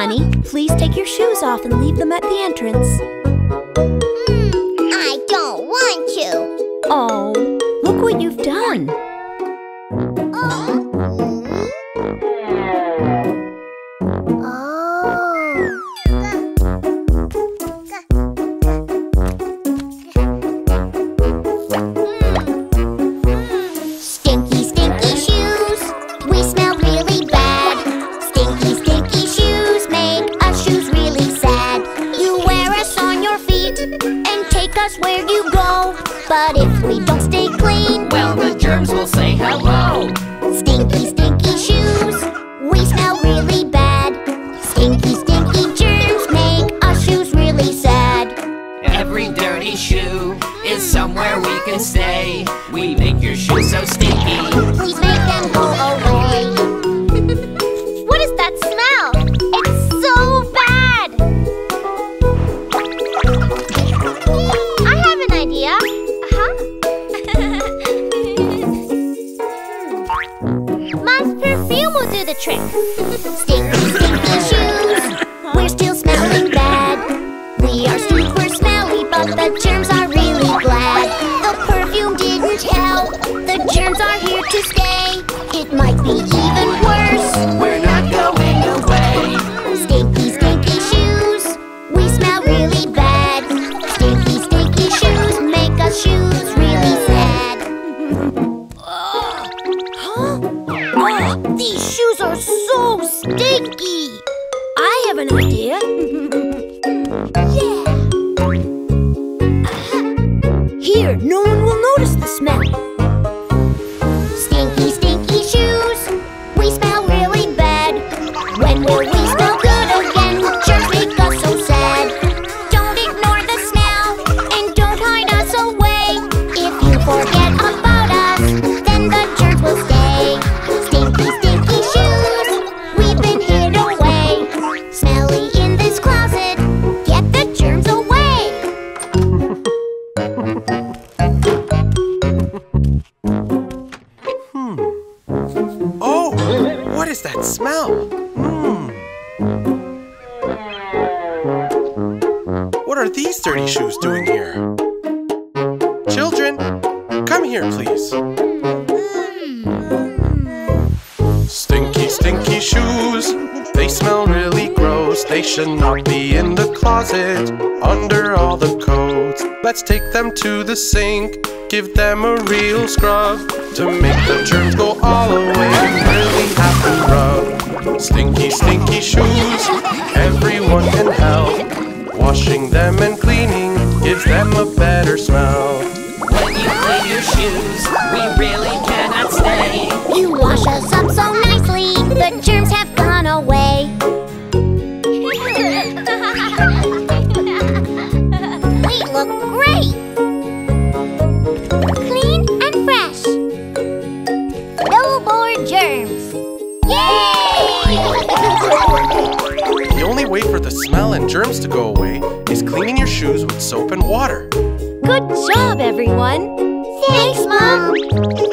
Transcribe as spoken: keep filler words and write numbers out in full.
honey. Please take your shoes off and leave them at the entrance. Hmm, I don't want to. Oh, look what you've done. Oh. Stinky, stinky shoes. We smell really bad. Stinky, stinky shoes make us shoes really sad. You wear us on your feet and take us where you go. But if we don't stay clean, well, the germs will say hello. Stinky, stinky shoes. We smell really bad. Stinky, stinky germs make us shoes really sad. Every dirty shoe is somewhere we can stay. We make your shoes so stinky. Please make them go away. What is that smell? It's so bad. I have an idea. Uh-huh. Mom's perfume will do the trick. Stinky, stinky shoes. We're still smelling bad. We are super smelly, but the germs are really glad. The perfume didn't help. The germs are here to stay. It might be even worse. We're not going away. Stinky, stinky shoes. We smell really bad. Stinky, stinky shoes make us shoes really sad. Huh? Oh, these shoes are so stinky. I have an idea. Yeah. Here, no one will notice the smell. Stinky, stinky shoes. We smell really bad. When will we smell good again? Germs make us so sad. Don't ignore the smell and don't hide us away. If you forget about us, then the germs will stay. Stinky, stinky shoes. We've been hid away. Smelly in this closet. Get the germs away. Oh, what is that smell? Hmm. What are these dirty shoes doing here? Children, come here, please. Stinky, stinky shoes. They smell really gross. They should not be in the closet under all the coats. Let's take them to the sink. Give them a real scrub to make the germs go all away and really have to rub. Stinky, stinky shoes, everyone can help. Washing them and cleaning gives them a better smell. When you clean your shoes, we really cannot stay. You wash us up so nicely, the germs have gone away. We look great. Clean and fresh. No more germs. Yay! The only way for the smell and germs to go away is cleaning your shoes with soap and water. Good job, everyone. Thanks, Mom.